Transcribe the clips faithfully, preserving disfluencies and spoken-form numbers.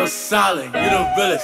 solid, you the realest.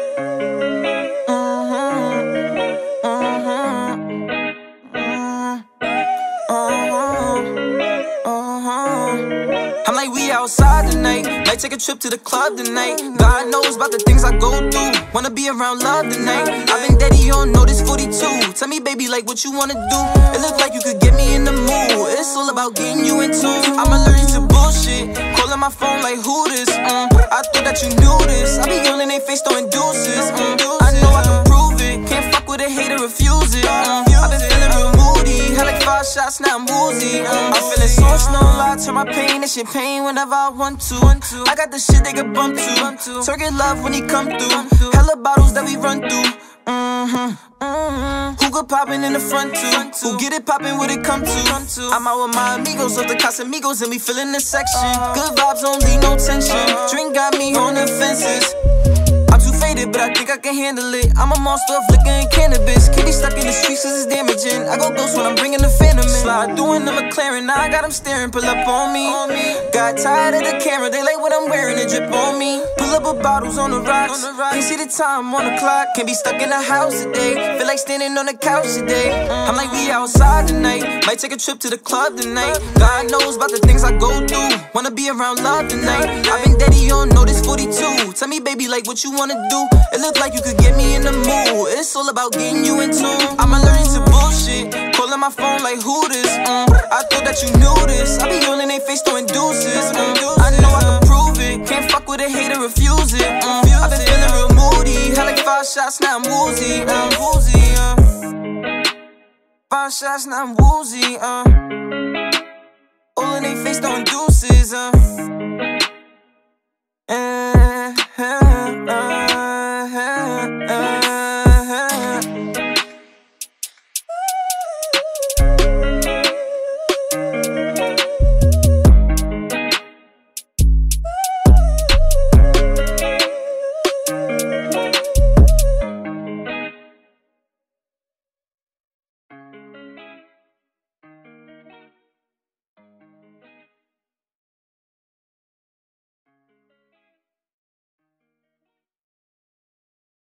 I'm like, we outside tonight, might take a trip to the club tonight. God knows about the things I go through, wanna be around love tonight. I've been daddy on notice forty-two. Tell me, baby, like what you wanna do. It look like you could get me in the mood. It's all about getting you in tune. I'm allergic to bullshit, calling my phone like who this? Mm. I thought that you knew this. I be yelling they face throwing deuces. Mm. I know I can prove it, can't fuck with a hater, refuse it. Mm. I've been feeling real moody, had like five shots, now I'm woozy. Mm. I'm feeling so slow, I turn my pain into champagne whenever I want to. I got the shit they can bump to. Turk it love when he come through. Hella bottles that we run through. Mm-hmm. Mm-hmm. Who good poppin' in the front too? Who get it poppin' when it come to? I'm out with my amigos of the Casamigos and we fillin' the section. Good vibes only, no tension. Drink got me on the fences. I'm too faded, but I think I can handle it. I'm a monster of liquor and cannabis. Can't be stuck in the streets cause it's damaging. I go ghost when I'm bringing the phantom in. Slide doing the McLaren, now I got them staring, pull up on me. Got tired of the camera, they like what I'm wearing, it drip on me. Pull up with bottles on the rocks, can't see the time on the clock. Can't be stuck in the house today, feel like standing on the couch today. I'm like, we outside tonight, might take a trip to the club tonight. God knows about the things I go through, wanna be around love tonight. I've been daddy on notice forty-two. Tell me, baby, like what you wanna do. It look like you could get me in the mood. It's all about getting you in tune. I'm allergic to bullshit, calling my phone like who this? Mm. I thought that you knew this. I be yelling they face throwing deuces. Mm. I know I can prove it, can't fuck with a hater, refuse it. Mm. I've been feeling real moody, had like five shots, now I'm woozy. Uh. woozy uh. Five shots, now I'm woozy. Uh. All in they face throwing deuces. Uh.